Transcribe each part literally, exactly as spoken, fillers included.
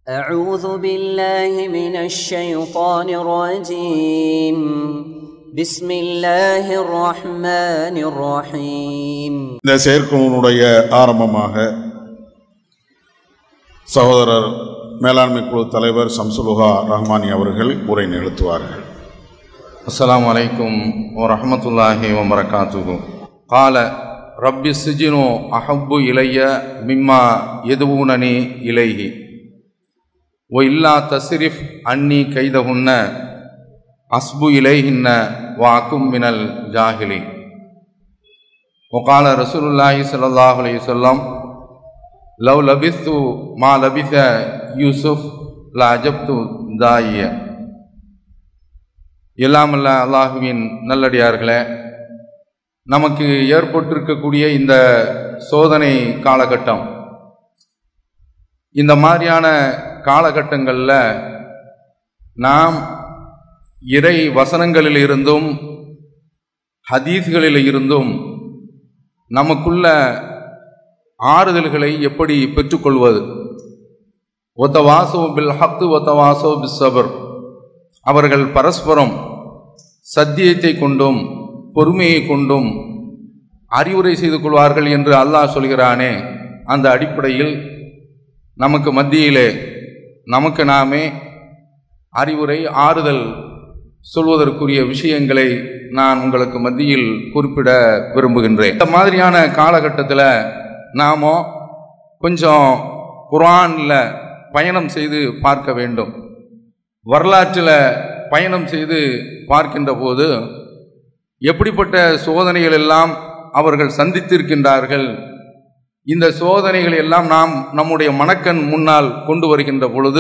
أعوذ بالله من الشيطان الرجيم بسم الله الرحمن الرحيم. இந்த செயற்குழுவுடைய ஆரம்பமாக சகோதரர் மேலாண்மை குழு தலைவர் ஷம்சுலுஹா ரஹ்மானி அவர்கள் உரை நிகழ்த்துவார்கள். அஸ்ஸலாமு அலைக்கும் வரஹ்மத்துல்லாஹி வபரகாத்துஹு. கால ரப்பி சிஜினு அஹப்பு இலைய மிம்மா எதுவுனனி இலைஹி ஒ இல்லா தஸ்ரிஃப் அன்னி கைதஹுன்ன அஸ்பு இலைஹின்ன வாக்கும் மினல் ஜாஹிலி. ஒகால ரசூலுல்லாஹி ஸல்லல்லாஹு அலைஹி வஸல்லம் லவ் லபித்து மா லபித யூசுஃப் லா அஜப்து தாயிய. எல்லாமல்ல அல்லாஹுவின் நல்லடியார்களே, நமக்கு ஏற்பட்டிருக்கக்கூடிய இந்த சோதனை காலகட்டம், இந்த மாதிரியான காலகட்டங்களில் நாம் இறை வசனங்களில் இருந்தும் ஹதீஸ்களில் இருந்தும் நமக்குள்ள ஆறுதல்களை எப்படி பெற்றுக்கொள்வது? ஒத்தவாசோ பில் ஹக்கு ஒத்தவாசோ பில் சபர். அவர்கள் பரஸ்பரம் சத்தியத்தை கொண்டும் பொறுமையை கொண்டும் அறிவுரை செய்து கொள்வார்கள் என்று அல்லாஹ் சொல்கிறானே, அந்த அடிப்படையில் நமக்கு மத்தியிலே நமக்கு நாமே அறிவுரை ஆறுதல் சொல்வதற்குரிய விஷயங்களை நான் உங்களுக்கு மத்தியில் குறிப்பிட விரும்புகின்றேன். இந்த மாதிரியான காலகட்டத்தில் நாமோ கொஞ்சம் குர்ஆனில் பயணம் செய்து பார்க்க வேண்டும். வரலாற்றில் பயணம் செய்து பார்க்கின்ற போது எப்படிப்பட்ட சோதனைகள் எல்லாம் அவர்கள் சந்தித்திருக்கின்றார்கள், இந்த சோதனைகள் எல்லாம் நாம் நம்முடைய மனக்கண் முன்னால் கொண்டு வருகின்ற பொழுது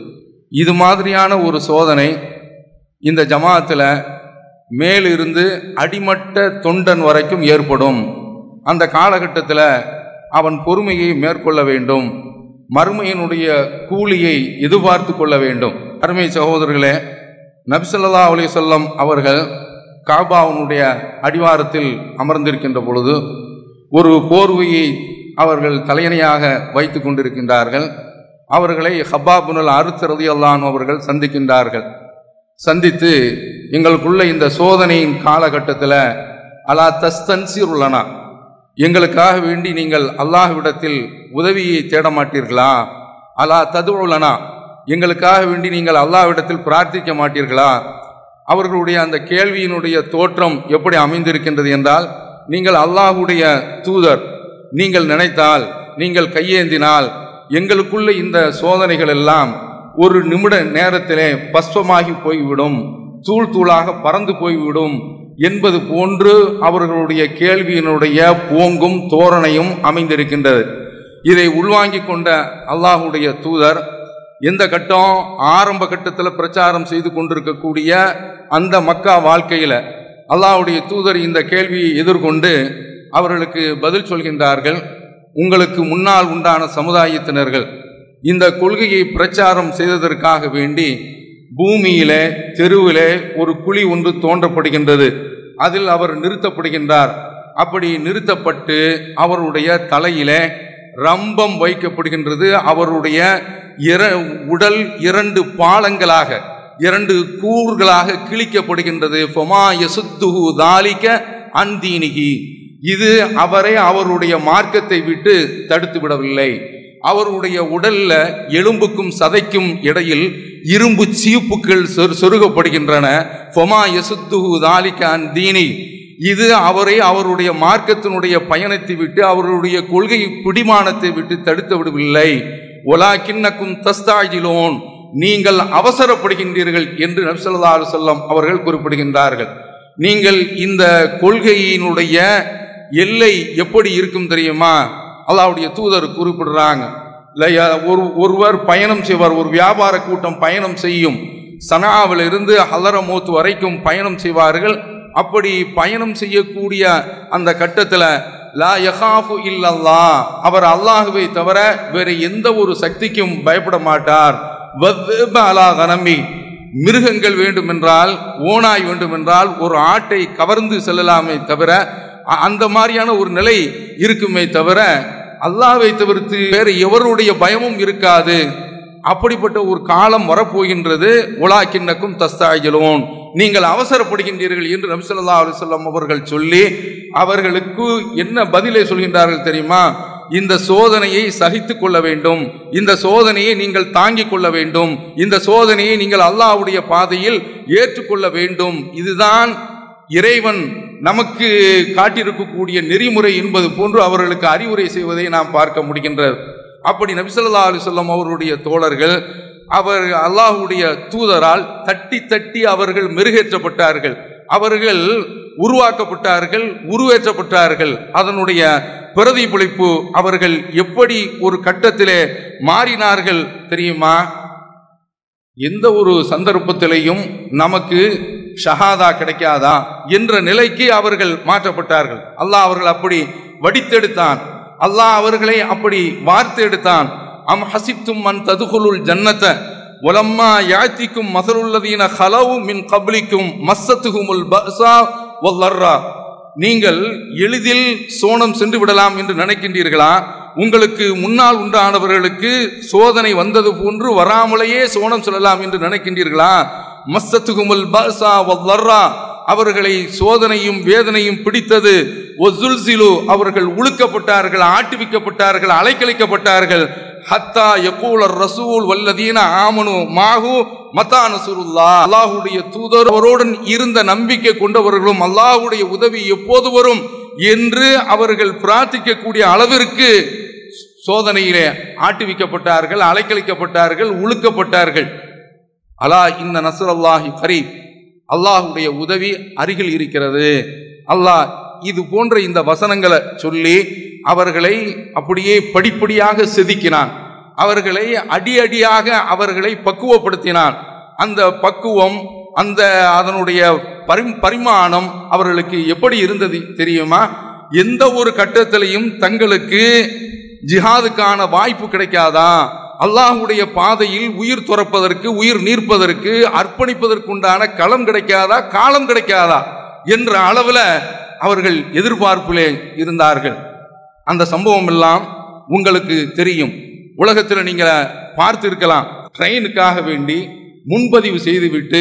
இது மாதிரியான ஒரு சோதனை இந்த ஜமாத்தில் மேலிருந்து அடிமட்ட தொண்டன் வரைக்கும் ஏற்படும். அந்த காலகட்டத்தில் அவன் பொறுமையை மேற்கொள்ள வேண்டும், மறுமையினுடைய கூலியை எதிர்பார்த்து கொள்ள வேண்டும். அருமை சகோதரர்களே, நபி ஸல்லல்லாஹு அலைஹி வஸல்லம் அவர்கள் காபாவுனுடைய அடிவாரத்தில் அமர்ந்திருக்கின்ற பொழுது ஒரு போர்வையை அவர்கள் தலையணையாக வைத்து கொண்டிருக்கின்றார்கள். அவர்களை ஹப்பாப் பின் அர்த் ரலியல்லாஹு அன்ஹு அவர்கள் சந்திக்கின்றார்கள். சந்தித்து, எங்களுக்குள்ள இந்த சோதனையின் காலகட்டத்தில் அலா தஸ்தன்சிருலனா, எங்களுக்காக வேண்டி நீங்கள் அல்லாஹ்விடத்தில் உதவியை தேட மாட்டீர்களா? அலா ததுலனா, எங்களுக்காக வேண்டி நீங்கள் அல்லாஹ்விடத்தில் பிரார்த்திக்க மாட்டீர்களா? அவர்களுடைய அந்த கேள்வியினுடைய தோற்றம் எப்படி அமைந்திருக்கின்றது என்றால், நீங்கள் அல்லாஹ்வுடைய தூதர், நீங்கள் நினைத்தால், நீங்கள் கையேந்தினால் எங்களுக்குள்ள இந்த சோதனைகள் எல்லாம் ஒரு நிமிட நேரத்திலே பஸ்வமாகி போய்விடும், தூள் தூளாக பறந்து போய்விடும் என்பது போன்று அவர்களுடைய கேள்வியினுடைய போங்கும் தோரணையும் அமைந்திருக்கின்றது. இதை உள்வாங்கிக் கொண்ட அல்லாஹ்வுடைய தூதர் எந்த கட்டம், ஆரம்ப கட்டத்தில் பிரச்சாரம் செய்து கொண்டிருக்கக்கூடிய அந்த மக்கா வாழ்க்கையில் அல்லாஹ்வுடைய தூதர் இந்த கேள்வியை எதிர்கொண்டு அவர்களுக்கு பதில் சொல்கின்றார்கள். உங்களுக்கு முன்னால் உண்டான சமுதாயத்தினர்கள் இந்த கொள்கையை பிரச்சாரம் செய்ததற்காக வேண்டி பூமியிலே தெருவிலே ஒரு குழி ஒன்று தோன்றப்படுகின்றது. அதில் அவர் நிறுத்தப்படுகின்றார். அப்படி நிறுத்தப்பட்டு அவருடைய தலையிலே ரம்பம் வைக்கப்படுகின்றது. அவருடைய இர உடல் இரண்டு பாலங்களாக, இரண்டு கூறுகளாக கிழிக்கப்படுகின்றது. ஃபமா யசுத்துஹு தாலிக அன்தீனிகி. இது அவரை அவருடைய மார்க்கத்தை விட்டு தடுத்து விடவில்லை. அவருடைய உடல்ல எலும்புக்கும் சதைக்கும் இடையில் இரும்பு சீப்புக்கள் சொருகப்படுகின்றன. ஃபமா யசுத்துஹு தாலிக அன்தீனி. இது அவரை அவருடைய மார்க்கத்தினுடைய பயணத்தை விட்டு, அவருடைய கொள்கை பிடிமானத்தை விட்டு தடுத்து விடவில்லை. ஒலாக்கின்னக்கும் தஸ்தாஜிலோன், நீங்கள் அவசரப்படுகின்றீர்கள் என்று நபி ஸல்லல்லாஹு அலைஹி வஸல்லம் அவர்கள் குறிப்பிடுகின்றார்கள். நீங்கள் இந்த கொள்கையினுடைய எல்லை எப்படி இருக்கும் தெரியுமா? அல்லாஹ்வுடைய தூதர் குறிப்பிடுறாங்க. ஒரு ஒருவர் பயணம் செய்வார், ஒரு வியாபார கூட்டம் பயணம் செய்யும், சனாவில் இருந்து ஹலரமோத் வரைக்கும் பயணம் செய்வார்கள். அப்படி பயணம் செய்யக்கூடிய அந்த கட்டத்தில் லா யகாஃபு இல்லல்லாஹ், அவர் அல்லாஹுவை தவிர வேறு எந்த ஒரு சக்திக்கும் பயப்பட மாட்டார். வத்ப அலா கனமி, மிருகங்கள் வேண்டுமென்றால், ஓனாய் வேண்டுமென்றால் ஒரு ஆட்டை கவர்ந்து செல்லலாமே தவிர, அந்த மாதிரியான ஒரு நிலை இருக்குமே தவிர அல்லாஹ்வை தவிர்த்து வேறு எவருடைய பயமும் இருக்காது. அப்படிப்பட்ட ஒரு காலம் வரப்போகின்றது. உலாக்கின்னக்கும் தஸ்தாஜலூன், நீங்கள் அவசரப்படுகின்றீர்கள் என்று நபி ஸல்லல்லாஹு அலைஹி வஸல்லம் அவர்கள் சொல்லி அவர்களுக்கு என்ன பதிலை சொல்கின்றார்கள் தெரியுமா? இந்த சோதனையை சகித்துக் கொள்ள வேண்டும், இந்த சோதனையை நீங்கள் தாங்கிக் கொள்ள வேண்டும், இந்த சோதனையை நீங்கள் அல்லாஹ்வுடைய பாதையில் ஏற்றுக்கொள்ள வேண்டும். இதுதான் இறைவன் நமக்கு காட்டியிருக்கக்கூடிய நெறிமுறை என்பது போன்று அவர்களுக்கு அறிவுரை செய்வதை நாம் பார்க்க முடிகின்றது. அப்படி நபி ஸல்லல்லாஹு அலைஹி வஸல்லம் அவருடைய தோழர்கள் அவர் அல்லாஹ்வுடைய தூதரால் தட்டி தட்டி அவர்கள் மெருகேற்றப்பட்டார்கள், அவர்கள் உருவாக்கப்பட்டார்கள், உருவேற்றப்பட்டார்கள். அதனுடைய பிரதிபலிப்பு அவர்கள் எப்படி ஒரு கட்டத்திலே மாறினார்கள் தெரியுமா? எந்த ஒரு சந்தர்ப்பத்திலையும் நமக்கு ஷஹாதா கிடைக்காதா என்ற நிலைக்கு அவர்கள் மாற்றப்பட்டார்கள். அல்லாஹ் அவர்கள் அப்படி வடித்தெடுத்தான், அல்லாஹ் அவர்களை அப்படி வார்த்து எடுத்தான். அம் ஹசிப்தும் மன் ததுகுலுல் ஜன்னத வலம்மா யாத்திக்கும் மஸலுல்லதீன ஹலவு மின் கப்லிக்கும் மஸ்ஸத்துஹுமுல் பஸா வல்லர்ரா, நீங்கள் எளிதில் சோனம் சென்று விடலாம் என்று நினைக்கின்றீர்களா? உங்களுக்கு முன்னால் உண்டானவர்களுக்கு சோதனை வந்தது போன்று வராமலேயே சோனம் செல்லலாம் என்று நினைக்கின்றீர்களா? மஸ்ஸத்துஹுமுல் பஸா வல்லர்ரா, அவர்களை சோதனையும் வேதனையும் பிடித்தது. ஒசுல்சிலு, அவர்கள் உழுக்கப்பட்டார்கள், ஆட்டுவிக்கப்பட்டார்கள், அலைக்கழிக்கப்பட்டார்கள். ஹத்தா யகூலர் ரசூல் வல்லதீன ஆமனு மாஹு மத்தா நஸ்ருல்லாஹ், அல்லாஹ்வுடைய தூதர் அவரோடு இருந்த நம்பிக்கை கொண்டவர்களும் அல்லாஹ்வுடைய உதவி எப்போது வரும் என்று அவர்கள் பிரார்த்திக்கக்கூடிய அளவிற்கு சோதனையிலே ஆட்டுவிக்கப்பட்டார்கள், அலைக்கழிக்கப்பட்டார்கள், உழுக்கப்பட்டார்கள். அலா இன்ன நஸ்ரல்லாஹி கரீப், அல்லாஹ்வுடைய உதவி அருகில் இருக்கிறது. அல்லாஹ் இது போன்ற இந்த வசனங்களை சொல்லி அவர்களை அப்படியே படிப்படியாக செதுக்கினான், அவர்களை அடி அடியாக அவர்களை பக்குவப்படுத்தினான். அந்த பக்குவம், அந்த அதனுடைய பரி பரிமாணம் அவர்களுக்கு எப்படி இருந்தது தெரியுமா? எந்த ஒரு கட்டத்திலையும் தங்களுக்கு ஜிஹாதுக்கான வாய்ப்பு கிடைக்காதா, அல்லாஹ்வுடைய பாதையில் உயிர் துறப்பதற்கு, உயிர் நீர்ப்பதற்கு, அர்ப்பணிப்பதற்குண்டான களம் கிடைக்காதா, காலம் கிடைக்காதா என்ற அளவில் அவர்கள் எதிர்பார்ப்பிலே இருந்தார்கள். அந்த சம்பவம் எல்லாம் உங்களுக்கு தெரியும். உலகத்தில் நீங்கள் பார்த்து இருக்கலாம். ட்ரெயினுக்காக வேண்டி முன்பதிவு செய்துவிட்டு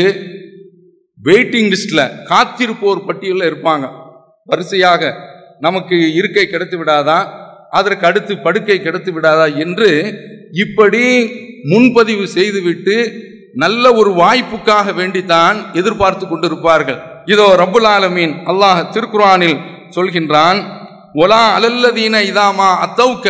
வெயிட்டிங் லிஸ்டில் காத்திருப்போர் பட்டியலில் இருப்பாங்க. வரிசையாக நமக்கு இருக்கை கிடைத்து விடாதா, அதற்கு அடுத்து படுக்கை கிடைத்து விடாதா என்று இப்படி முன்பதிவு செய்துவிட்டு நல்ல ஒரு வாய்ப்புக்காக வேண்டித்தான் எதிர்பார்த்து கொண்டிருப்பார்கள். இதோ ரப்புல் ஆலமீன் அல்லாஹ் திருக்குர்ஆனில் சொல்கின்றான், ஒலா அலல்லதீன இதாமா அத்தௌக்க,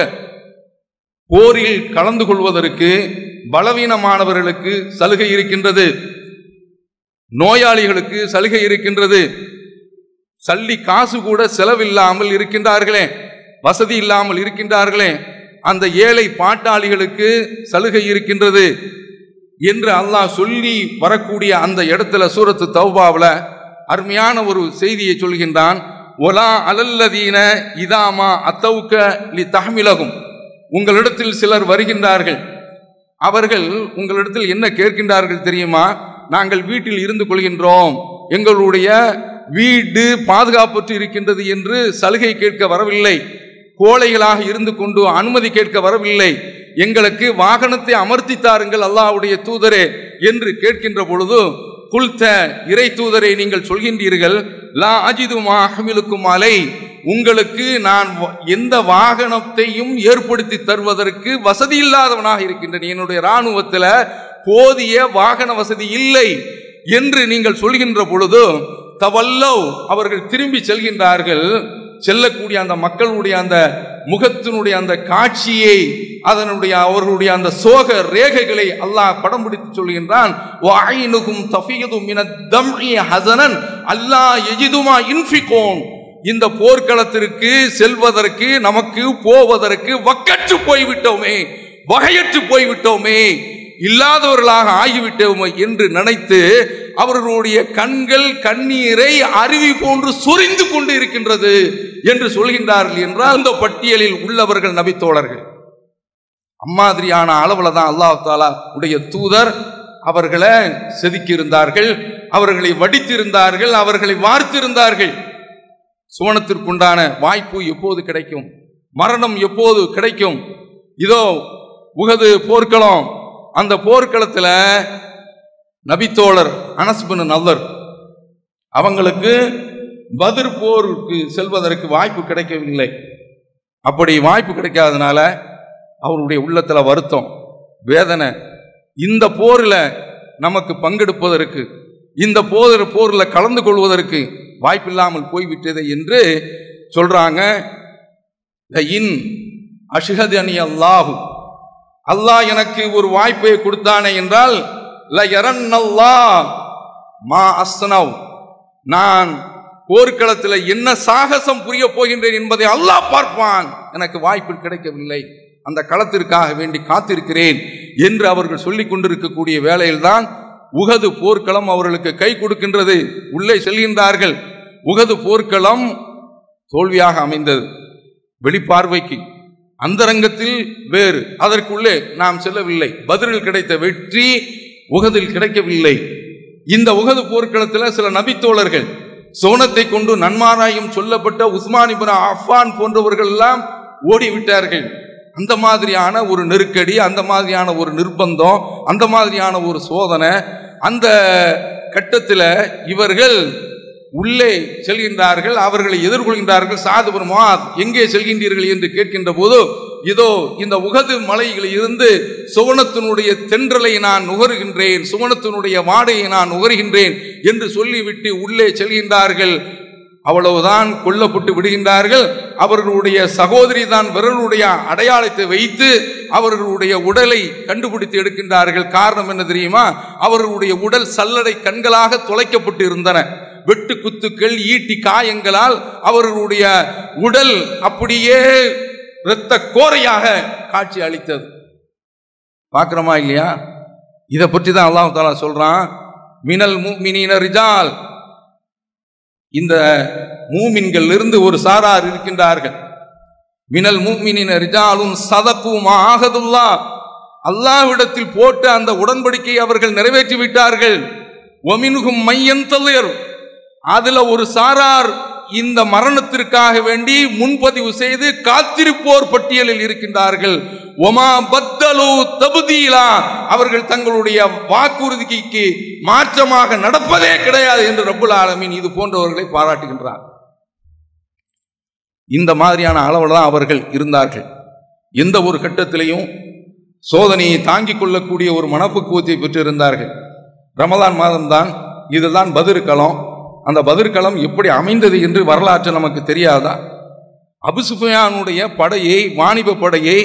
போரில் கலந்து கொள்வதற்கு பலவீனமானவர்களுக்கு சலுகை இருக்கின்றது, நோயாளிகளுக்கு சலுகை இருக்கின்றது, சல்லி காசு கூட செலவில்லாமல் இருக்கின்றார்களே, வசதி இல்லாமல் இருக்கின்றார்களே, அந்த ஏழை பாட்டாளிகளுக்கு சலுகை இருக்கின்றது என்று அல்லாஹ் சொல்லி வரக்கூடிய அந்த இடத்துல சூரத்து தௌபாவில் அருமையான ஒரு செய்தியை சொல்கின்றான். ஒலா அலல்லதீன இதாமா அத்தௌக்க லி தஹ்மிலகும், உங்களிடத்தில் சிலர் வருகின்றார்கள், அவர்கள் உங்களிடத்தில் என்ன கேட்கின்றார்கள் தெரியுமா? நாங்கள் வீட்டில் இருந்து கொள்கின்றோம், எங்களுடைய வீடு பாதுகாப்பற்று இருக்கின்றது என்று சலுகை கேட்க வரவில்லை, கோழைகளாக இருந்து கொண்டு அனுமதி கேட்க வரவில்லை, எங்களுக்கு வாகனத்தை அமர்த்தி தாருங்கள் அல்லாஹ்வுடைய தூதரே என்று கேட்கின்ற பொழுது, குல்த, இறை தூதரை நீங்கள் சொல்கின்றீர்கள், லா அஜிது மா அஹ்மிலுக்கும் அலை, உங்களுக்கு நான் எந்த வாகனத்தையும் ஏற்படுத்தி தருவதற்கு வசதி இல்லாதவனாக இருக்கின்றேன், என்னுடைய இராணுவத்தில் போதிய வாகன வசதி இல்லை என்று நீங்கள் சொல்கின்ற பொழுது, தவல்லோ, அவர்கள் திரும்பி செல்கின்றார்கள். செல்லக்கூடிய அந்த மக்களுடைய அந்த முகத்தினுடைய அந்த காட்சியை, அதனுடைய அவர்களுடைய அந்த சோக ரேகைகளை அல்லாஹ் படம் பிடித்து சொல்கின்றான். இந்த போர்க்களத்திற்கு செல்வதற்கு நமக்கு போவதற்கு வக்கற்று போய்விட்டோமே, வகையற்று போய்விட்டோமே, இல்லாதவர்களாக ஆகிவிட்டோமே என்று நினைத்து அவர்களுடைய கண்கள் கண்ணீரை அருவி போன்று சொரிந்து கொண்டு இருக்கின்றது என்று சொல்கின்றார்கள் என்றால், அந்த பட்டியலில் உள்ளவர்கள் நபித்தோழர்கள். அம்மாதிரியான அளவுல தான் அல்லாஹ் தஆலா உடைய தூதர் அவர்களை செதுக்கியிருந்தார்கள், அவர்களை வடித்திருந்தார்கள், அவர்களை வார்த்திருந்தார்கள். சுவனத்திற்குண்டான வாய்ப்பு எப்போது கிடைக்கும், மரணம் எப்போது கிடைக்கும்? இதோ உஹது போர்க்களம், அந்த போர்க்களத்தில் நபித்தோழர் அனஸ் பின் நதர் அவங்களுக்கு பத்ர் போருக்கு செல்வதற்கு வாய்ப்பு கிடைக்கவில்லை. அப்படி வாய்ப்பு கிடைக்காதனால அவருடைய உள்ளத்தில் வருத்தம், வேதனை. இந்த போரில் நமக்கு பங்கெடுப்பதற்கு, இந்த போர் போரில் கலந்து கொள்வதற்கு வாய்ப்பில்லாமல் போய்விட்டது என்று சொல்றாங்க. இன் அஷ்ஹது அன்னி அல்லாஹு, அல்லாஹ் எனக்கு ஒரு வாய்ப்பை கொடுத்தானே என்றால் ல யரன்னல்லாஹ் மா அஸ்னவ், நான் போர்க்களத்தில் என்ன சாகசம் புரிய போகின்றேன் என்பதை அல்லாஹ் பார்ப்பான். எனக்கு வாய்ப்பு கிடைக்கவில்லை, அந்த களத்திற்காக வேண்டி காத்திருக்கிறேன் என்று அவர்கள் சொல்லிக் கொண்டிருக்கக்கூடிய வேளையில்தான் உஹது போர்க்களம் அவர்களுக்கு கை கொடுக்கின்றது. உள்ளே செல்கின்றார்கள். உஹது போர்க்களம் தோல்வியாக அமைந்தது. வெளிப்பார்வைக்கு அந்தரங்கத்தில் வேறு, அதற்குள்ளே நாம் செல்லவில்லை. பத்ரில் கிடைத்த வெற்றி உஹதில் கிடைக்கவில்லை. இந்த உஹது போர்க்களத்தில் சில நபித்தோழர்கள், சோனத்தை கொண்டு நன்மாராயம் சொல்லப்பட்ட உஸ்மான் இப்னு அஃபான் போன்றவர்கள் எல்லாம் ஓடிவிட்டார்கள். அந்த மாதிரியான ஒரு நெருக்கடி, அந்த மாதிரியான ஒரு நிர்பந்தம், அந்த மாதிரியான ஒரு சோதனை. அந்த கட்டத்தில் இவர்கள் உள்ளே செல்கின்றார்கள். அவர்களை எதிர்கொள்கின்றார்கள். சாத் இப்னு முஆத், எங்கே செல்கின்றீர்கள் என்று கேட்கின்ற போது, இதோ இந்த உஹது மலைகளில் இருந்து சுவனத்தினுடைய தென்றலை நான் நுகர்கின்றேன், சுவனத்தினுடைய வாடையை நான் நுகர்கின்றேன் என்று சொல்லிவிட்டு உள்ளே செல்கின்றார்கள். அவ்வளவுதான், கொல்லப்பட்டு விடுகின்றார்கள். அவர்களுடைய சகோதரி தான் விரலுடைய அடையாளத்தை வைத்து அவர்களுடைய உடலை கண்டுபிடித்து எடுக்கின்றார்கள். காரணம் என்ன தெரியுமா? அவர்களுடைய உடல் சல்லடை கண்களாக தொலைக்கப்பட்டு இருந்தன. வெட்டு குத்துக்கள், ஈட்டி காயங்களால் அவர்களுடைய உடல் அப்படியே இரத்த கோரையாக காட்சி அளித்தது. பார்க்கிறோமா இல்லையா? இதை பற்றி தான் அல்லாஹ் தஆலா சொல்றான், மினல் முஃமினீன ரிஜால், இந்த மூமின்கள் இருந்து ஒரு சாரார் இருக்கின்றார்கள். மினல் முஃமினீன ரிஜாலுன் ஸதகு மா ஆஹதுல்லாஹ், அல்லாஹ்விடத்தில் போட்டு அந்த உடன்படிக்கையை அவர்கள் நிறைவேற்றி விட்டார்கள். வமின்ஹும் மையந்தலிர், அதுல ஒரு சாரார் இந்த மரணத்திற்காக வேண்டி முன்பதிவு செய்து காத்திருப்போர் பட்டியலில் இருக்கின்றார்கள். ஒமா பத்தலு தபுதீலா, அவர்கள் தங்களுடைய வாக்குறுதிக்கு மாற்றமாக நடப்பதே கிடையாது என்று ரப்புல் ஆலமீன் இது போன்றவர்களை பாராட்டுகின்றார். இந்த மாதிரியான அளவில் தான் அவர்கள் இருந்தார்கள். எந்த ஒரு கட்டத்திலையும் சோதனையை தாங்கிக் கொள்ளக்கூடிய ஒரு மனப்பக்குவத்தை பெற்றிருந்தார்கள். ரமலான் மாதம்தான், இதுதான் பத்ர் களம். அந்த பத்ர் களம் எப்படி அமைந்தது என்று வரலாற்று நமக்கு தெரியாதா? அபு சுஃபியானுடைய படையை, வாணிப படையை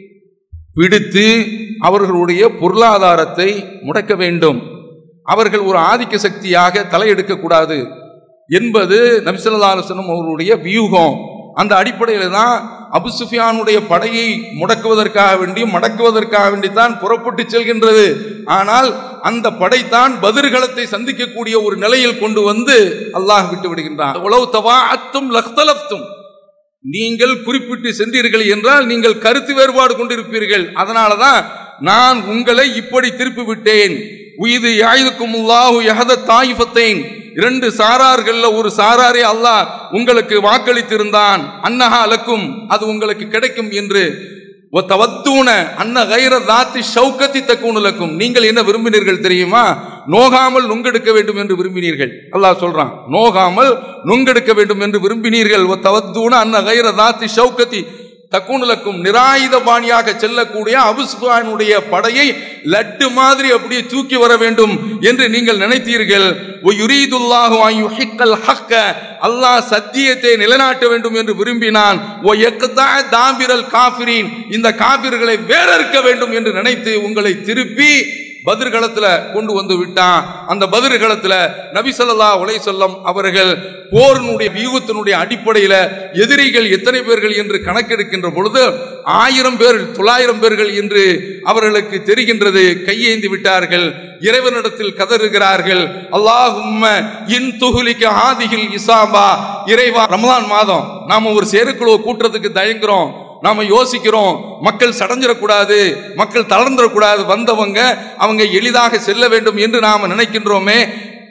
பிடித்து அவர்களுடைய பொருளாதாரத்தை முடக்க வேண்டும், அவர்கள் ஒரு ஆதிக்க சக்தியாக தலையெடுக்கக்கூடாது என்பது நபி ஸல்லல்லாஹு அலைஹி வஸல்லம் அவர்களுடைய வியூகம். அந்த அடிப்படையில் தான் அபு சுஃபியானுடைய படையை முடக்குவதற்காக வேண்டி மடக்குவதற்காக வேண்டித்தான் புறப்பட்டு செல்கின்றது. ஆனால் அந்த படைத்தான் பத்ர்களத்தை சந்திக்கக்கூடிய ஒரு நிலையில் கொண்டு வந்து அல்லாஹ் விட்டு விடுகின்றான். உலவு தவாஅத்தும் லக்தலஃப்தும், நீங்கள் குறிப்பிட்டு சென்றீர்கள் என்றால் நீங்கள் கருத்து வேறுபாடு கொண்டிருப்பீர்கள், அதனால தான் நான் உங்களை இப்படி திருப்பி விட்டேன். உயிது யாயிதுக்குமுல்லாஹு யஹத தாயிஃபத்தைன், இரண்டு சாரார்கள்ல ஒரு சாராரே அல்லாஹ் உங்களுக்கு வாக்களித்திருந்தான். அன்னஹா லக்கும், அது உங்களுக்கு கிடைக்கும் என்று. வதவத்தூன அன்ன கைர தாத்தி ஷௌகத்தி தக்கூன லக்கும், நீங்கள் என்ன விரும்பினீர்கள் தெரியுமா? நோகாமல் நுங்கெடுக்க வேண்டும் என்று விரும்பினீர்கள். அல்லாஹ் சொல்றான், நோகாமல் நுங்கெடுக்க வேண்டும் என்று விரும்பினீர்கள். வதவத்தூன அன்ன கைர தாத்தி ஷௌகத்தி தக்கூனலக்கும், நிராயுதபாணியாக செல்லக்கூடிய அபூ சுஃபியானுடைய படையை லட்டு மாதிரி அப்படியே தூக்கி வர வேண்டும் என்று நீங்கள் நினைத்தீர்கள். யுரீதுல்லாஹு அன் யுஹிக்கல் ஹக்க, அல்லாஹ் சத்தியத்தை நிலைநாட்ட வேண்டும் என்று விரும்பினான். ஓ யக்தா தாபிரல் காஃபிரீன், இந்த காஃபிர்களை வேறறுக்க வேண்டும் என்று நினைத்து உங்களை திருப்பி பத்ர் களத்துல கொண்டு வந்து விட்டான். அந்த பத்ர் களத்துல நபி ஸல்லல்லாஹு அலைஹி வஸல்லம் அவர்கள் போரினுடைய வியூகத்தினுடைய அடிப்படையில எதிரிகள் எத்தனை பேர்கள் என்று கணக்கெடுக்கின்ற பொழுது ஆயிரம் பேர் தொள்ளாயிரம் பேர்கள் என்று அவர்களுக்கு தெரிகின்றது. கையேந்தி விட்டார்கள், இறைவனிடத்தில் கதறுகிறார்கள். அல்லாஹும்ம இன் துஹ்லிக ஹாதிஹில் இஸாபா, இறைவா, ரமலான் மாதம் நாம ஒரு சேருக்குழுவை கூட்டுறதுக்கு தயங்குறோம், நாம யோசிக்கிறோம், மக்கள் சடைஞ்சிடக்கூடாது, மக்கள் தளர்ந்துடக்கூடாது, வந்தவங்க அவங்க எளிதாக செல்ல வேண்டும் என்று நாம நினைக்கின்றோமே.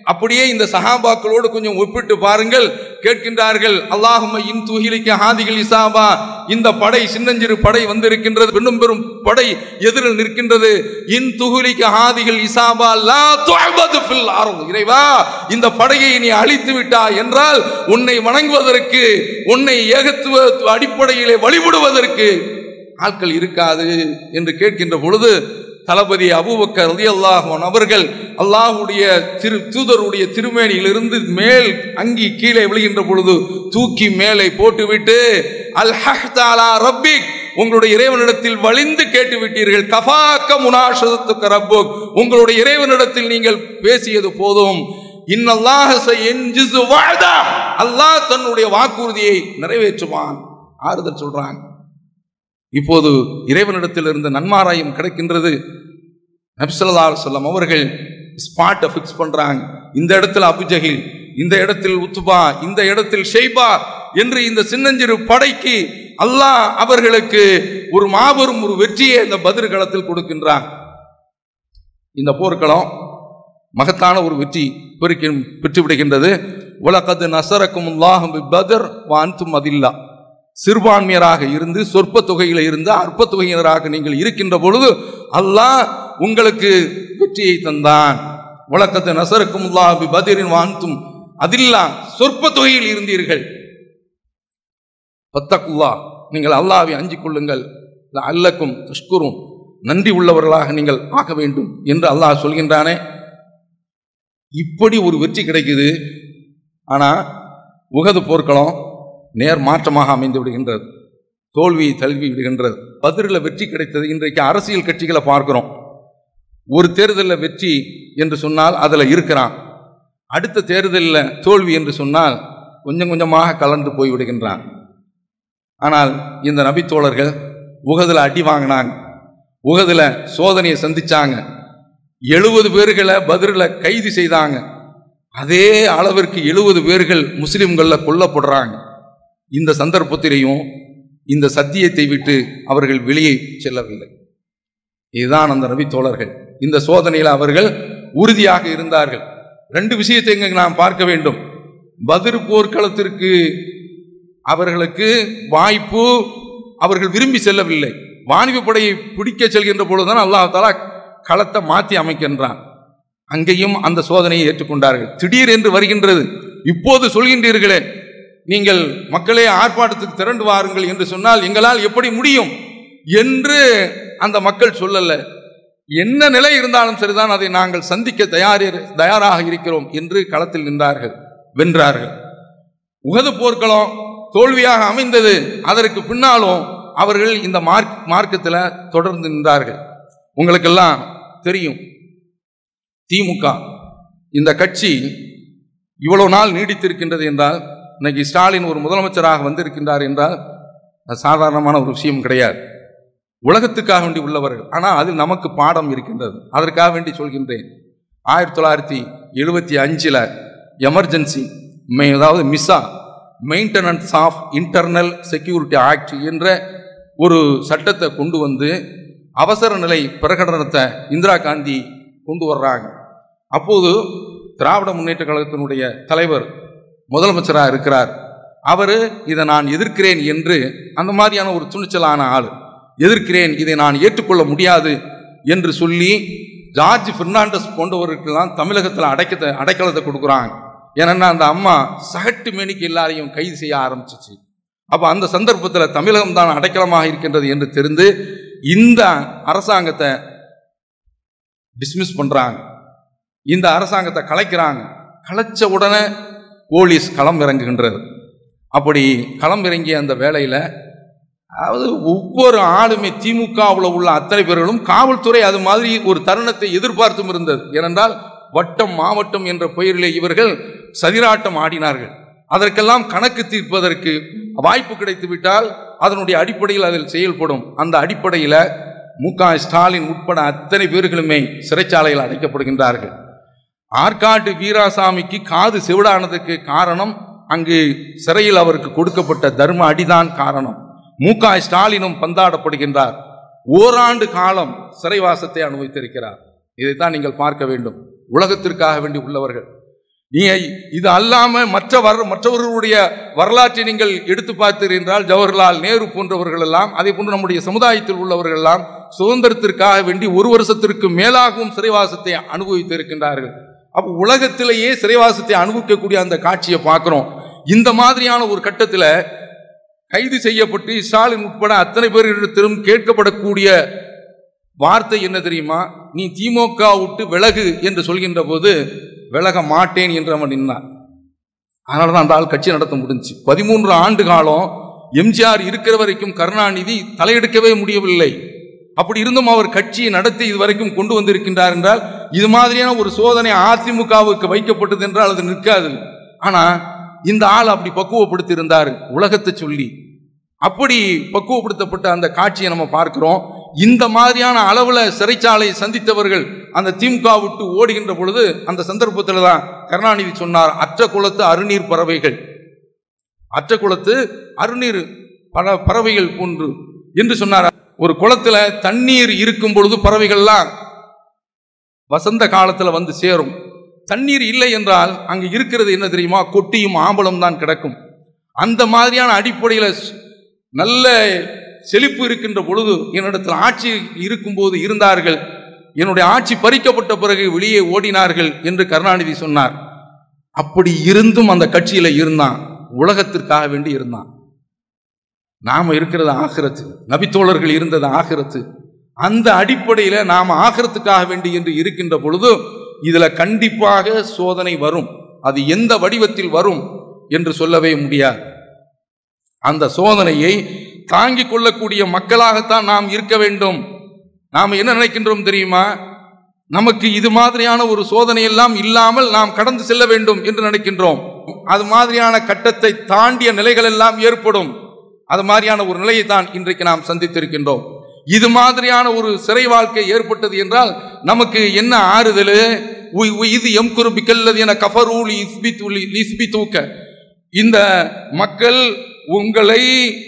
அப்படியே இந்த சஹாபாக்களோடு கொஞ்சம் ஒப்பிட்டு பாருங்கள். கேட்கின்றார்கள், அல்லாஹும்ம இன் துஹிலிக ஹாதிகள் இசாபா, இந்த படை சின்னஞ்சிறு படை வந்திருக்கின்றது, பெரும் பெரும் படை எதிரில் நிற்கின்றது. இன் துஹிலிக ஹாதிகள் இசாபா லா துஅபது ஃபில் அர்த், இறைவா இந்த படையை நீ அழித்து விட்டாய் என்றால் உன்னை வணங்குவதற்கு, உன்னை ஏகத்துவ அடிப்படையிலே வழிபடுவதற்கு ஆட்கள் இருக்காது என்று கேட்கின்ற பொழுது தளபதி அபூபக்கர் ரலியல்லாஹு அன்ஹு அவர்கள் அல்லாஹ்வுடைய திரு தூதருடைய திருமேனியிலிருந்து மேல் அங்கி கீழே விழுகின்ற பொழுது தூக்கி மேலே போட்டுவிட்டு, அல்ஹஹ்த அலா ரப்பிக், உங்களுடைய இறைவனிடத்தில் வலிந்து கேட்டு விட்டீர்கள். கஃபாக்க முனாஷதுக ரப்புக், உங்களுடைய இறைவனிடத்தில் நீங்கள் பேசியது போதும். இன்னல்லாஹ சயன்ஜிஸு வஅதா, அல்லாஹ் தன்னுடைய வாக்குறுதியை நிறைவேற்றுவான். ஆறுதல் சொல்றாங்க. இப்போது இறைவனிடத்தில் இருந்த நன்மாராயம் கிடைக்கின்றது. நபி ஸல்லல்லாஹு அலைஹி வஸல்லம் அவர்கள் ஸ்பாட்டை ஃபிக்ஸ் பண்றாங்க. இந்த இடத்துல அபுஜஹில், இந்த இடத்தில் உத்பா, இந்த இடத்தில் ஷைபா என்று இந்த சின்னஞ்சிறு படைக்கு அல்லாஹ் அவர்களுக்கு ஒரு மாபெரும் ஒரு வெற்றியை இந்த பத்ர் களத்தில் கொடுக்கின்றான். இந்த போர்க்களம் மகத்தான ஒரு வெற்றி பெற்று விடுகின்றது. வலகத் நஸரகுமுல்லாஹு பிபத்ர் வ அன்தும் அதில்லா, சிறுபான்மையராக இருந்து சொற்ப தொகையில் இருந்து அற்ப தொகையினராக நீங்கள் இருக்கின்ற பொழுது அல்லாஹ் உங்களுக்கு வெற்றியை தந்தான். வலகத் நஸரகுமுல்லாஹு பிபத்ரின் வ அன்தும் அதில்லா, சொற்ப தொகையில் இருந்தீர்கள். பத்தகுல்லாஹ், நீங்கள் அல்லாஹ்வை அஞ்சிக் கொள்ளுங்கள். லஅல்லக்கும் தஷ்குரூன், நன்றி உள்ளவர்களாக நீங்கள் ஆக வேண்டும் என்று அல்லாஹ் சொல்கின்றானே. இப்படி ஒரு வெற்றி கிடைக்குது. ஆனா உஹது போர்க்களம் நேர் மாற்றமாக அமைந்து விடுகின்றது, தோல்வியை தழுவி விடுகின்றது. பத்ரில் வெற்றி கிடைத்தது. இன்றைக்கு அரசியல் கட்சிகளை பார்க்கிறோம். ஒரு தேர்தலில் வெற்றி என்று சொன்னால் அதில் இருக்கிறான், அடுத்த தேர்தலில் தோல்வி என்று சொன்னால் கொஞ்சம் கொஞ்சமாக கலந்து போய் விடுகின்றான். ஆனால் இந்த நபி தோழர்கள் உஹதுல அடி வாங்கினாங்க, உஹதுல சோதனையை சந்திச்சாங்க, எழுபது பேர்களை பத்ரில் கைது செய்தாங்க. அதே அளவிற்கு எழுபது பேர்கள் முஸ்லிம்கள்ல கொல்லப்படுறாங்க. இந்த சந்தர்ப்பத்திலையும் இந்த சத்தியத்தை விட்டு அவர்கள் வெளியே செல்லவில்லை. இதுதான் அந்த நபி தோழர்கள். இந்த சோதனையில் அவர்கள் உறுதியாக இருந்தார்கள். ரெண்டு விஷயத்தை இங்க நாம் பார்க்க வேண்டும். பத்ர் போர்க்களத்திற்கு அவர்களுக்கு வாய்ப்பு, அவர்கள் விரும்பி செல்லவில்லை. வாணிப படையை பிடிக்க செல்கின்ற பொழுதுதான் அல்லாஹ் தஆலா களத்தை மாற்றி அமைக்கின்றான். அங்கேயும் அந்த சோதனையை ஏற்றுக்கொண்டார்கள். திடீர் என்று வருகின்றது. இப்போது சொல்கின்றீர்களே, நீங்கள் மக்களே ஆர்ப்பாட்டத்துக்கு திரண்டு வாருங்கள் என்று சொன்னால் எங்களால் எப்படி முடியும் என்று அந்த மக்கள் சொல்லல. என்ன நிலை இருந்தாலும் சரிதான், அதை நாங்கள் சந்திக்க தயார் தயாராக இருக்கிறோம் என்று களத்தில் நின்றார்கள், வென்றார்கள். உஹது போர்க்களம் தோல்வியாக அமைந்தது. அதற்கு பின்னாலும் அவர்கள் இந்த மார்க் மார்க்கத்தில் தொடர்ந்து நின்றார்கள். உங்களுக்கெல்லாம் தெரியும், திமுக இந்த கட்சி இவ்வளவு நாள் நீடித்திருக்கின்றது என்றால், இன்னைக்கு ஸ்டாலின் ஒரு முதலமைச்சராக வந்திருக்கின்றார் என்றால் அது சாதாரணமான ஒரு விஷயம் கிடையாது. உலகத்துக்காக வேண்டி உள்ளவர்கள். ஆனால் அதில் நமக்கு பாடம் இருக்கின்றது. அதற்காக வேண்டி சொல்கின்றேன். ஆயிரத்தி தொள்ளாயிரத்தி எழுபத்தி அஞ்சில் எமர்ஜென்சி அதாவது MISA, maintenance of internal security act என்ற ஒரு சட்டத்தை கொண்டு வந்து அவசர நிலை பிரகடனத்தை இந்திரா காந்தி கொண்டு வர்றாங்க. அப்போது திராவிட முன்னேற்ற கழகத்தினுடைய தலைவர் முதலமைச்சராக இருக்கிறார். அவர் இதை நான் எதிர்க்கிறேன் என்று, அந்த மாதிரியான ஒரு துணிச்சலான ஆள், எதிர்க்கிறேன், இதை நான் ஏற்றுக்கொள்ள முடியாது என்று சொல்லி ஜார்ஜ் பெர்னாண்டஸ் போன்றவர்களுக்கெல்லாம் தமிழகத்தில் அடைக்க அடைக்கலத்தை கொடுக்குறாங்க. ஏன்னா அந்த அம்மா சகட்டு மேனிக்கு எல்லாரையும் கைது செய்ய ஆரம்பிச்சிச்சு. அப்போ அந்த சந்தர்ப்பத்தில் தமிழகம் தான் அடைக்கலமாக இருக்கின்றது என்று தெரிந்து இந்த அரசாங்கத்தை டிஸ்மிஸ் பண்றாங்க. இந்த அரசாங்கத்தை கலைக்கிறாங்க. கலைச்ச உடனே போலீஸ் களம் இறங்குகின்றது. அப்படி களம் இறங்கிய அந்த வேளையில், அதாவது ஒவ்வொரு ஆளுமே திமுகவில் உள்ள அத்தனை பேர்களும் காவல்துறை அது மாதிரி ஒரு தருணத்தை எதிர்பார்த்தும் இருந்தது. ஏனென்றால் வட்டம் மாவட்டம் என்ற பெயரிலே இவர்கள் சதிராட்டம் ஆடினார்கள். அதற்கெல்லாம் கணக்கு தீர்ப்பதற்கு வாய்ப்பு கிடைத்து விட்டால் அதனுடைய அடிப்படையில் அதில் செயல்படும். அந்த அடிப்படையில் மு க ஸ்டாலின் உட்பட அத்தனை பேர்களுமே சிறைச்சாலையில் அடைக்கப்படுகின்றார்கள். ஆற்காட்டு வீராசாமிக்கு காது செவிடானதுக்கு காரணம் அங்கு சிறையில் அவருக்கு கொடுக்கப்பட்ட தர்ம அடிதான் காரணம். மு க ஸ்டாலினும் பந்தாடப்படுகின்றார். ஓராண்டு காலம் சிறைவாசத்தை அனுபவித்திருக்கிறார். இதைத்தான் நீங்கள் பார்க்க வேண்டும். உலகத்திற்காக வேண்டி உள்ளவர்கள். நீ இது அல்லாம மற்ற வர் மற்றவர்களுடைய வரலாற்றை நீங்கள் எடுத்து பார்த்தீர்கள் என்றால் ஜவஹர்லால் நேரு போன்றவர்கள் எல்லாம், அதே போன்று நம்முடைய சமுதாயத்தில் உள்ளவர்கள் எல்லாம் சுதந்திரத்திற்காக வேண்டி ஒரு வருஷத்திற்கு மேலாகவும் சிறைவாசத்தை அனுபவித்து இருக்கின்றார்கள். அப்ப உலகத்திலேயே சிறைவாசத்தை அனுபவிக்கக்கூடிய அந்த காட்சியை பார்க்கிறோம். இந்த மாதிரியான ஒரு கட்டத்தில் கைது செய்யப்பட்டு ஸ்டாலின் உட்பட அத்தனை பேரிடத்திலும் கேட்கப்படக்கூடிய வார்த்தை என்ன தெரியுமா? நீ திமுக விட்டு விலகு என்று சொல்கின்ற போது விலக மாட்டேன் என்று அவன் நின்றான். அதனாலதான் அந்த ஆள் கட்சி நடத்த முடிஞ்சு. பதிமூன்று ஆண்டு காலம் எம்ஜிஆர் இருக்கிற வரைக்கும் கருணாநிதி தலையெடுக்கவே முடியவில்லை. அப்படி இருந்தும் அவர் கட்சியை நடத்தி இதுவரைக்கும் கொண்டு வந்திருக்கின்றார் என்றால், இது மாதிரியான ஒரு சோதனை அதிமுகவுக்கு வைக்கப்பட்டது என்றால் அது நிற்காது. ஆனா இந்த ஆள் அப்படி பக்குவப்படுத்தி இருந்தார் உலகத்தை சொல்லி. அப்படி பக்குவப்படுத்தப்பட்ட அந்த காட்சியை நம்ம பார்க்கிறோம். இந்த மாதிரியான அளவுல சிறைச்சாலை சந்தித்தவர்கள் அந்த திமுக விட்டு ஓடுகின்ற பொழுது அந்த சந்தர்ப்பத்தில் தான் கருணாநிதி சொன்னார், அற்ற குளத்து அருநீர் பறவைகள், அற்ற குளத்து அருநீர் பல பறவைகள் போன்று என்று சொன்னார். ஒரு குளத்துல தண்ணீர் இருக்கும் பொழுது பறவைகள்லாம் வசந்த காலத்துல வந்து சேரும். தண்ணீர் இல்லை என்றால் அங்கு இருக்கிறது என்ன தெரியுமா? கொட்டியும் ஆம்பலம் தான் கிடக்கும். அந்த மாதிரியான அடிப்படையில் நல்ல செழிப்பு இருக்கின்ற பொழுது என்னிடத்தில் ஆட்சி இருக்கும் போது இருந்தார்கள், என்னுடைய ஆட்சி பறிக்கப்பட்ட பிறகு வெளியே ஓடினார்கள் என்று கருணாநிதி சொன்னார். அப்படி இருந்தும் அந்த கட்சியில இருந்தான், உலகத்திற்காக வேண்டி இருந்தான். நாம இருக்கிறது ஆகிரத்து, நபித்தோழர்கள் இருந்தது ஆகிரத்து. அந்த அடிப்படையில நாம ஆகிரத்துக்காக வேண்டி என்று இருக்கின்ற பொழுது இதுல கண்டிப்பாக சோதனை வரும். அது எந்த வடிவத்தில் வரும் என்று சொல்லவே முடியாது. அந்த சோதனையை தாங்கிக் கொள்ளக்கூடிய மக்களாகத்தான் நாம் இருக்க வேண்டும். நாம் என்ன நினைக்கின்றோம் தெரியுமா? நமக்கு இது மாதிரியான ஒரு சோதனை எல்லாம் இல்லாமல் நாம் கடந்து செல்ல வேண்டும் என்று நினைக்கின்றோம். அது மாதிரியான கட்டத்தை தாண்டிய நிலைகள் எல்லாம் ஏற்படும். அது மாதிரியான ஒரு நிலையை தான் இன்றைக்கு நாம் சந்தித்திருக்கின்றோம். இது மாதிரியான ஒரு சிறை வாழ்க்கை ஏற்பட்டது என்றால் நமக்கு என்ன ஆறுதல்? இது எம்குரு பிக்கல்லது என கஃபரூலி இஸ்பித்துலி இஸ்பித்தூக்க, இந்த மக்கள் உங்களை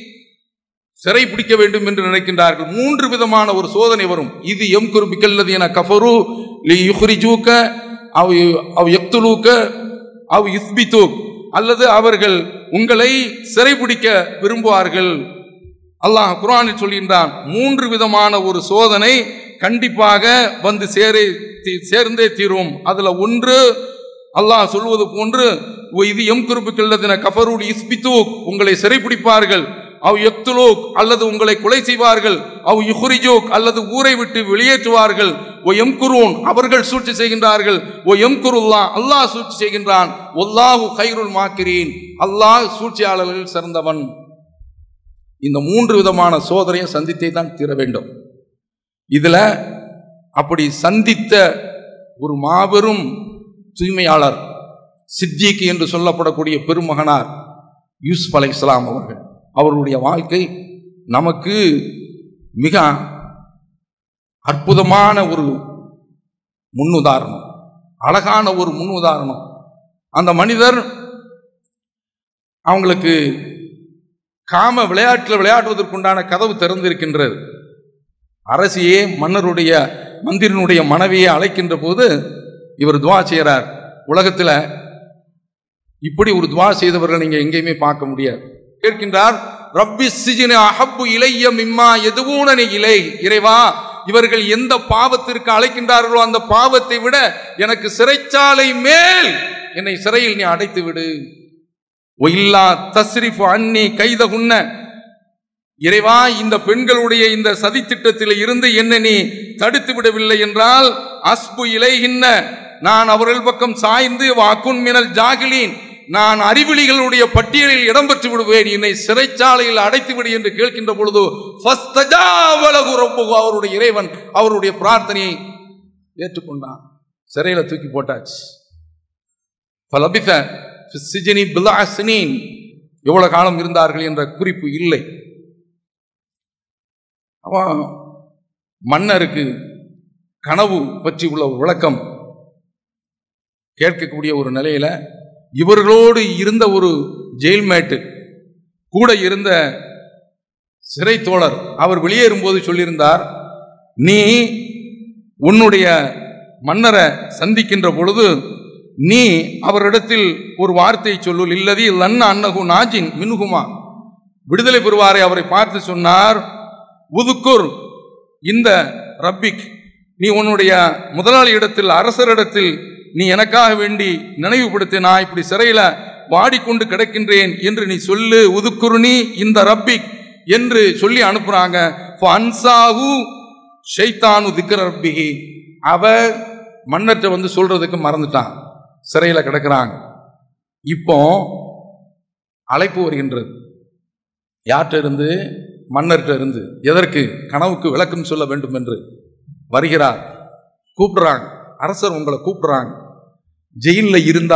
சிறை பிடிக்க வேண்டும் என்று நினைக்கின்றார்கள். மூன்று விதமான ஒரு சோதனை வரும். இது எம்குரு பிக்கல்லது என கஃபரு லி யுஹ்ரிஜூக்க அவ் அவ் யக்துலூக்க அவ் இஸ்பித்தூக், அல்லது அவர்கள் உங்களை சிறைபிடிக்க விரும்புவார்கள். அல்லாஹ் குர்ஆனில் சொல்கின்றான், மூன்று விதமான ஒரு சோதனை கண்டிப்பாக வந்து சேரே சேர்ந்தே தீரும். அதுல ஒன்று அல்லாஹ் சொல்வது போன்று இது எம்குருபிக்கல்லதின கஃபரூல் இஸ்பித்தூக், உங்களை சிறைபிடிப்பார்கள். அவ் யக்துலூக், அல்லது உங்களை கொலை செய்வார்கள். அவ் யுஹ்ரிஜூக், அல்லது ஊரை விட்டு வெளியேற்றுவார்கள். ஓ எம்குரூன், அவர்கள் சூழ்ச்சி செய்கின்றார்கள். ஓ எம்குருல்லாஹ், அல்லாஹ் சூழ்ச்சி செய்கின்றான். வல்லாஹு கைருல் மாக்கிரீன், அல்லாஹ் சூழ்ச்சியாளர்கள் சிறந்தவன். இந்த மூன்று விதமான சோதனையை சந்தித்தே தான் தீர வேண்டும். இதுல அப்படி சந்தித்த ஒரு மாபெரும் தூய்மையாளர் சித்திக் என்று சொல்லப்படக்கூடிய பெருமகனார் யூசுப் அலைஹிஸ்ஸலாம் அவர்கள். அவருடைய வாழ்க்கை நமக்கு மிக அற்புதமான ஒரு முன்னுதாரணம், அழகான ஒரு முன்னுதாரணம். அந்த மனிதர் அவங்களுக்கு காம விளையாட்டில் விளையாடுவதற்குண்டான கதவு திறந்திருக்கின்றது. அரசியே மன்னருடைய மந்திரனுடைய மனைவியை அழைக்கின்ற போது இவர் துவா செய்கிறார். உலகத்தில் இப்படி ஒரு துவா செய்தவர்கள் நீங்க எங்கேயுமே பார்க்க முடியாது. கேட்கின்றார், ரப்பி சிஜ்னு அஹப்பு இலைய மிம்மா யதுஊனனி இலை, இறைவா இவர்கள் எந்த பாவத்திற்கு அழைக்கின்றார்களோ அந்த பாவத்தை விட எனக்கு சிறைச்சாலை மேல் என்னை சிறையில் நீ அடைத்து விடு. ஒயில்லா தஸ்ரிஃபு அன்னி கைதகுன்ன, இறைவா இந்த பெண்களுடைய இந்த சதி திட்டத்தில் இருந்து என்ன நீ தடுத்து விடவில்லை என்றால் அஸ்பு இலைகின்ன, நான் அவர்கள் பக்கம் சாய்ந்து வாக்குன் மினல் ஜாகிலீன், நான் அறிவிலிகளுடைய பட்டியலில் இடம்பெற்று விடுவேன், என்னை சிறைச்சாலையில் அடைத்து விடு என்று கேட்கின்ற பொழுது அவருடைய இறைவன் அவருடைய பிரார்த்தனையை ஏற்றுக்கொண்டான். சிறையில தூக்கி போட்டாச்சு. எவ்வளவு காலம் இருந்தார்கள் என்ற குறிப்பு இல்லை. அவன் மன்னருக்கு கனவு பற்றி உள்ள விளக்கம் கேட்கக்கூடிய ஒரு நிலையில இவர்களோடு இருந்த ஒரு ஜெயில்மேட்டு கூட இருந்த சிறை தோழர் அவர் வெளியேறும்போது சொல்லியிருந்தார், நீ உன்னுடைய மன்னரை சந்திக்கின்ற பொழுது நீ அவரிடத்தில் ஒரு வார்த்தை சொல்லு, இல்லதி லன்ன அன்னகு நாஜின் மின்ஹுமா, விடுதலை பெறுவாரை அவரை பார்த்து சொன்னார், உதுக்குர் இந்த ரப்பிக், நீ உன்னுடைய முதலாளி இடத்தில் அரசரிடத்தில் நீ எனக்காக வேண்டி நினைவுபடுத்தி நான் இப்படி சிறையில வாடிக்கொண்டு கிடக்கின்றேன் என்று நீ சொல்லு, உதுக்குருணி இந்த ரப்பிக் என்று சொல்லி அனுப்புறாங்க. அன்சாஹு ஷைத்தானு திக்ர ரப்பிஹி, அவ மன்னர்கிட்ட வந்து சொல்றதுக்கு மறந்துட்டான், சிறையில கிடக்கிறாங்க. இப்போ அழைப்பு வருகின்றது. யார்கிட்ட இருந்து? மன்னர்கிட்ட இருந்து. எதற்கு? கனவுக்கு விளக்கம் சொல்ல வேண்டும் என்று வருகிறார். கூப்பிடுறாங்க, அரசர் உங்களை கூப்பிடுறாங்க. ஜெயிலில் இருந்தா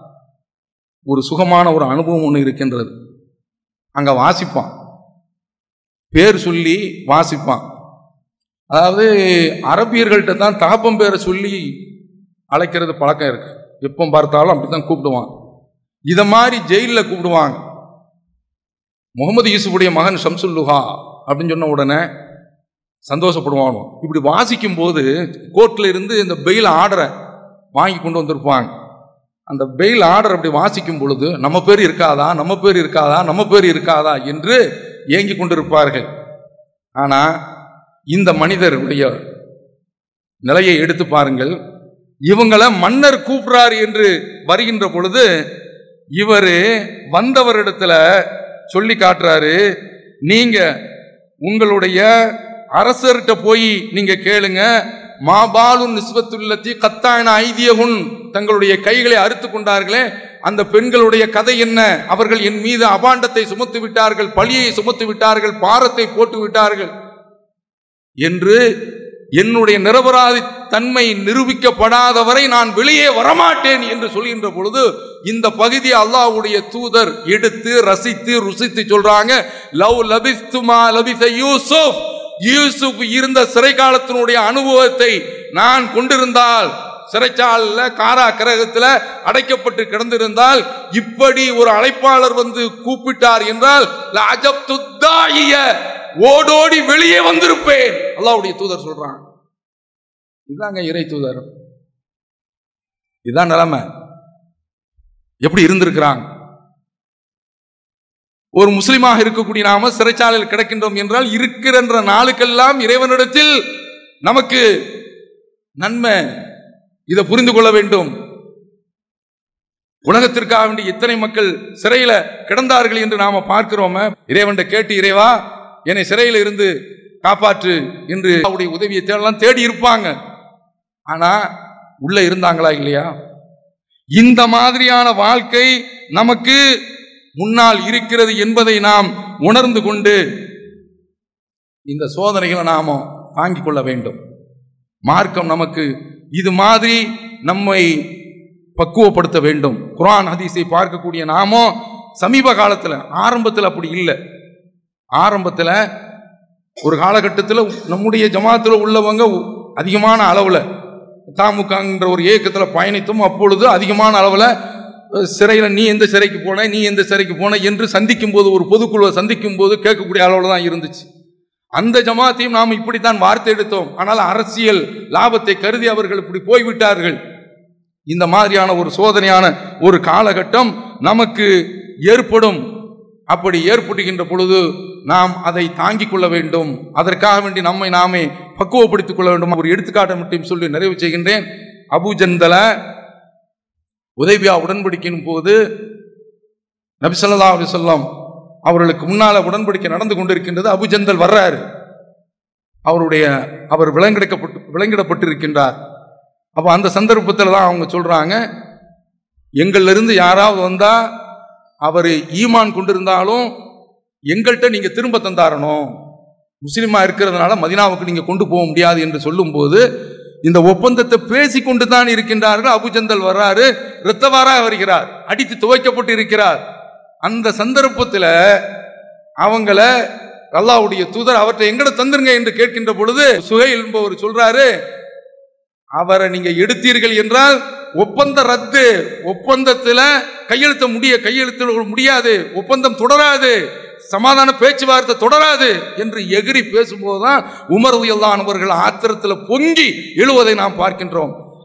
ஒரு சுகமான ஒரு அனுபவம் ஒன்று இருக்கின்றது. அங்க வாசிப்பான், பேர் சொல்லி வாசிப்பான். அதாவது அரபியர்கள்ட்ட தான் தகப்பம் பேரை சொல்லி அழைக்கிறது பழக்கம் இருக்கு. எப்போ பார்த்தாலும் அப்படித்தான் கூப்பிடுவான். இத மாதிரி ஜெயிலில் கூப்பிடுவாங்க. முகமது யூசுஃபுடைய மகன் ஷம்சுல்லுஹா அப்படின்னு சொன்ன உடனே சந்தோஷப்படுவானோ. இப்படி வாசிக்கும் போது கோர்ட்ல இருந்து இந்த பெயில் ஆர்டரை வாங்கி கொண்டு வந்திருப்பாங்க. அந்த பெயில் ஆர்டர் அப்படி வாசிக்கும் பொழுது நம்ம பேர் இருக்காதா, நம்ம பேர் இருக்காதா, நம்ம பேர் இருக்காதா என்று ஏங்கி கொண்டிருப்பார்கள். ஆனா இந்த மனிதருடைய நிலையை எடுத்து பாருங்கள். இவங்களை மன்னர் கூப்பிடுறார் என்று வருகின்ற பொழுது இவர் வந்தவரிடத்துல சொல்லி காட்டுறாரு, நீங்க உங்களுடைய அரசர்கிட்ட போய் நீங்க கேளுங்க, மாபாலுன் நிஸ்பத்துல்லத்தி கத்தாயன ஐதியகுன், தங்களுடைய கைகளை அறுத்து கொண்டார்களே அந்த பெண்களுடைய கதை என்ன? அவர்கள் என் மீது அபாண்டத்தை சுமத்து விட்டார்கள், பழியை சுமத்து விட்டார்கள், பாரத்தை போட்டு விட்டார்கள் என்று என்னுடைய நிரபராதி தன்மை நிரூபிக்கப்படாதவரை நான் வெளியே வரமாட்டேன் என்று சொல்கின்ற பொழுது இந்த பகுதி அல்லாஹ்வுடைய தூதர் எடுத்து ரசித்து ருசித்து சொல்றாங்க, லவ் லபிஸ்துமா லபிஸ யூசுப், யூசுப் இருந்த சிறை காலத்தினுடைய அனுபவத்தை நான் கொண்டிருந்தால், சிறைச்சாலையில காரா கிரகத்தில் அடைக்கப்பட்டு கிடந்திருந்தால், இப்படி ஒரு அழைப்பாளர் வந்து கூப்பிட்டார் என்றால் ஓடோடி வெளியே வந்திருப்பேன். அல்லாஹ்வுடைய தூதர் சொல்றாங்க. இதாங்க இறை தூதர். இதான் நிலைமை. எப்படி இருந்திருக்கிறாங்க? ஒரு முஸ்லிமாக இருக்கக்கூடிய நாம சிறைச்சாலையில் கிடக்கின்றோம் என்றால் இருக்கிற நாளுக்கெல்லாம் இறைவனிடத்தில் நமக்கு நன்மை. இதை புரிந்து கொள்ள வேண்டும். உலகத்திற்காக வேண்டிய எத்தனை மக்கள் சிறையில கிடந்தார்கள் என்று நாம பார்க்கிறோமே. இறைவன் கேட்டு, இறைவா என்னை சிறையில் இருந்து காப்பாற்று என்று அவருடைய உதவியை தேடலாம் தேடி இருப்பாங்க. ஆனா உள்ள இருந்தாங்களா இல்லையா? இந்த மாதிரியான வாழ்க்கை நமக்கு முன்னால் இருக்கிறது என்பதை நாம் உணர்ந்து கொண்டு இந்த சோதனைகளை நாம தாங்கிக் கொள்ள வேண்டும். மார்க்கம் நமக்கு இது மாதிரி நம்மை பக்குவப்படுத்த வேண்டும். குர்ஆன் ஹதீஸை பார்க்கக்கூடிய நாமோ சமீப காலத்தில், ஆரம்பத்தில் அப்படி இல்லை. ஆரம்பத்தில் ஒரு காலகட்டத்தில் நம்முடைய ஜமாத்தில் உள்ளவங்க அதிகமான அளவில் தாமுகன்ற ஒரு இயக்கத்தில் பயணித்தும் அப்பொழுது அதிகமான அளவில் சிறையில் நீ எந்த சிறைக்கு போன, நீ எந்த சிறைக்கு போன என்று சந்திக்கும் போது, ஒரு பொதுக்குழுவை சந்திக்கும் போது கேட்கக்கூடிய அளவில் தான் இருந்துச்சு. அந்த ஜமாத்தையும் நாம் இப்படித்தான் வார்த்தை எடுத்தோம். ஆனால் அரசியல் லாபத்தை கருதி அவர்கள் இப்படி போய்விட்டார்கள். இந்த மாதிரியான ஒரு சோதனையான ஒரு காலகட்டம் நமக்கு ஏற்படும். அப்படி ஏற்படுகின்ற பொழுது நாம் அதை தாங்கிக் கொள்ள வேண்டும். அதற்காக வேண்டி நம்மை நாமே பக்குவப்படுத்திக் கொள்ள வேண்டும். ஒரு எடுத்துக்காட்டை மட்டும் சொல்லி நிறைவு செய்கின்றேன். அபூ ஜந்தல உதைபியா உடன்படிக்கையின் போது நபி ஸல்லல்லாஹு அலைஹி வஸல்லம் அவர்களுக்கு முன்னால உடன்படிக்கை நடந்து கொண்டிருக்கின்றது. அபூ ஜந்தல் வர்றாரு. அவருடைய அவர் விலங்கெடுக்கப்பட்டு விலங்கிடப்பட்டிருக்கின்றார். அப்ப அந்த சந்தர்ப்பத்தில் தான் அவங்க சொல்றாங்க, எங்கள்ல இருந்து யாராவது வந்தா அவர் ஈமான் கொண்டிருந்தாலும் எங்கள்கிட்ட நீங்க திரும்ப தந்தாரணும், முஸ்லிமா இருக்கிறதுனால மதீனாவுக்கு நீங்க கொண்டு போக முடியாது என்று சொல்லும் போது இந்த ஒப்பந்தத்தை பேசி கொண்டு தான் இருக்கின்றார்கள். அபூ ஜந்தல் வர்றாரு, இரத்தவாராக வருகிறார், அடித்து துவைக்கப்பட்டு இருக்கிறார். அந்த சந்தர்ப்பத்தில் அவங்கள அல்லாஹ்வுடைய தூதர் அவர்கிட்ட எங்கட தந்துருங்க என்று கேட்கின்ற பொழுது சுஹைல் என்பவர் சொல்றாரு, அவரை நீங்க எடுத்தீர்கள் என்றால் ஒப்பந்த ரத்து, ஒப்பந்தத்தில் கையெழுத்த முடிய கையெழுத்த முடியாது, ஒப்பந்தம் தொடராது, சமாதான பேச்சுவார்த்தை தொடராது என்று எகிரி பேசும்போதுதான் உமர் ரலியல்லாஹு அன்ஹு அவர்கள் ஆத்திரத்தில் பொங்கி எழுவதை நாம் பார்க்கின்றோம்.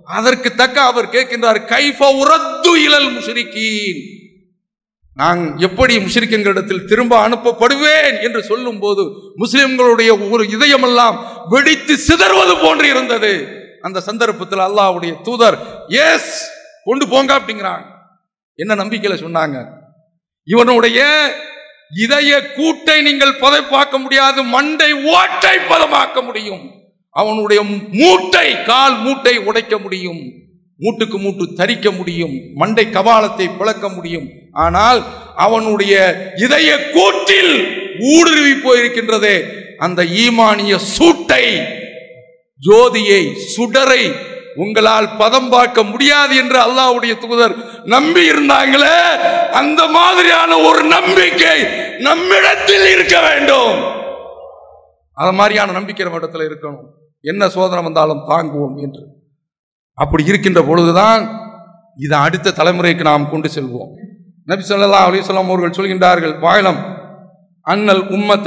அதற்கு தக்க அவர் கேட்கின்றார், கைஃப உரத்து இலல் முஷ்ரிக்கீன், நான் எப்படி முஷ்ரிக்கின்களிடத்தில் திரும்ப அனுப்பப்படுவேன் என்று சொல்லும் போது முஸ்லிம்களுடைய ஒரு இதயமெல்லாம் வெடித்து சிதறுவது போன்று இருந்தது. அந்த சந்தர்ப்பத்தில் அல்லாஹ்வுடைய தூதர் எஸ் கொண்டு போங்க அப்படிங்கிறாங்க. என்ன நம்பிக்கையில சொன்னாங்க? இவனுடைய இதய கூட்டை நீங்கள் பதைப்பாக்க முடியாது, மண்டை ஓட்டை பதமாக்க முடியும். அவனுடைய மூட்டை, கால் மூட்டை உடைக்க முடியும், மூட்டுக்கு மூட்டு தரிக்க முடியும், மண்டை கபாலத்தை பிளக்க முடியும். ஆனால் அவனுடைய இதய கூட்டில் ஊடுருவி போயிருக்கின்றதே அந்த ஈமானிய சூட்டை, ஜோதியை, சுடரை உங்களால் பதம் பார்க்க முடியாது என்று அல்லாஹ்வுடைய தூதர் நம்பி இருந்தாங்களே, அந்த மாதிரியான ஒரு நம்பிக்கை நம்மிடத்தில் இருக்க வேண்டும். அது மாதிரியான நம்பிக்கை நம்ம இடத்துல இருக்கணும். என்ன சோதனை வந்தாலும் தாங்குவோம் என்று. அப்படி இருக்கின்ற பொழுதுதான் இதை அடுத்த தலைமுறைக்கு நாம் கொண்டு செல்வோம். நபி ஸல்லல்லாஹு அலைஹி வஸல்லம் அவர்கள் சொல்கின்றார்கள், வாயிலம் அன்னல் உம்மத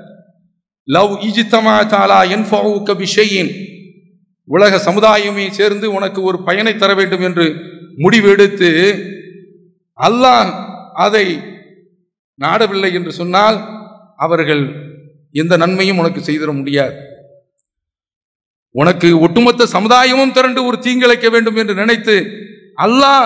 லவ் இஜ்தமஅத் அலா யன்ஃபஉக பிஷையின், உலக சமுதாயமே சேர்ந்து உனக்கு ஒரு பயனை தர வேண்டும் என்று முடிவெடுத்து அல்லாஹ் அதை நாடவில்லை என்று சொன்னால் அவர்கள் எந்த நன்மையும் உனக்கு செய்திட முடியாது. உனக்கு ஒட்டுமொத்த சமுதாயமும் திரண்டு ஒரு தீங்கிழைக்க வேண்டும் என்று நினைத்து அல்லாஹ்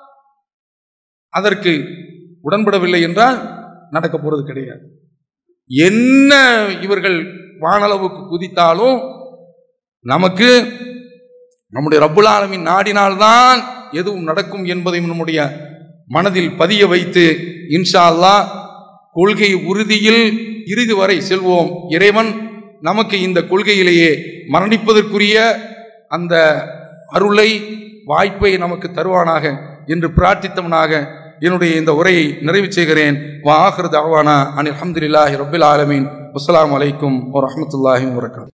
அதற்கு உடன்படவில்லை என்றால் நடக்க போறது கிடையாது. என்ன இவர்கள் வானளவுக்கு குதித்தாலும் நமக்கு நம்முடைய ரப்புல் ஆலமீன் நாடினால்தான் எதுவும் நடக்கும் என்பதையும் நம்முடைய மனதில் பதிய வைத்து இன்ஷா அல்லாஹ் கொள்கை உறுதியில் இறுதி வரை செல்வோம். இறைவன் நமக்கு இந்த கொள்கையிலேயே மரணிப்பதற்குரிய அந்த அருளை, வாய்ப்பை நமக்கு தருவானாக என்று பிரார்த்தித்தவனாக என்னுடைய இந்த உரையை நிறைவு செய்கிறேன். வா ஆகிரு தஅவானா அனில் ஹம்துலில்லாஹி ரப்பில் ஆலமீன். அஸ்ஸலாமு அலைக்கும் வரஹ்மத்துல்லாஹி வபரகாத்துஹு.